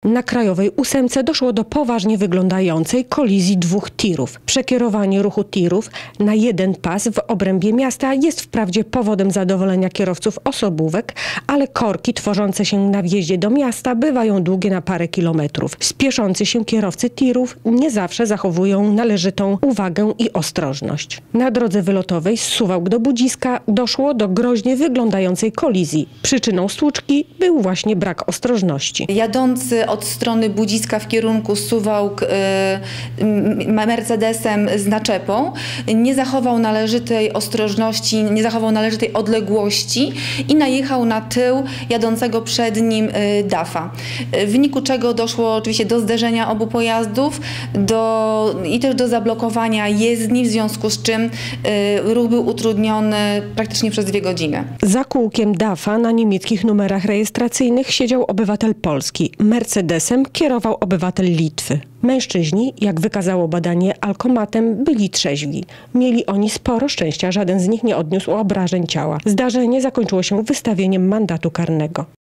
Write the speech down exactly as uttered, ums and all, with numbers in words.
Na krajowej ósemce doszło do poważnie wyglądającej kolizji dwóch tirów. Przekierowanie ruchu tirów na jeden pas w obrębie miasta jest wprawdzie powodem zadowolenia kierowców osobówek, ale korki tworzące się na wjeździe do miasta bywają długie na parę kilometrów. Spieszący się kierowcy tirów nie zawsze zachowują należytą uwagę i ostrożność. Na drodze wylotowej z Suwałk do Budziska doszło do groźnie wyglądającej kolizji. Przyczyną stłuczki był właśnie brak ostrożności. Jadący od strony Budziska w kierunku Suwałk y, Mercedesem z naczepą nie zachował należytej ostrożności, nie zachował należytej odległości i najechał na tył jadącego przed nim y, dafa. W wyniku czego doszło oczywiście do zderzenia obu pojazdów do, i też do zablokowania jezdni, w związku z czym y, ruch był utrudniony praktycznie przez dwie godziny. Za kółkiem dafa na niemieckich numerach rejestracyjnych siedział obywatel Polski. Mercedesem kierował obywatel Litwy. Mężczyźni, jak wykazało badanie alkomatem, byli trzeźwi. Mieli oni sporo szczęścia, żaden z nich nie odniósł obrażeń ciała. Zdarzenie zakończyło się wystawieniem mandatu karnego.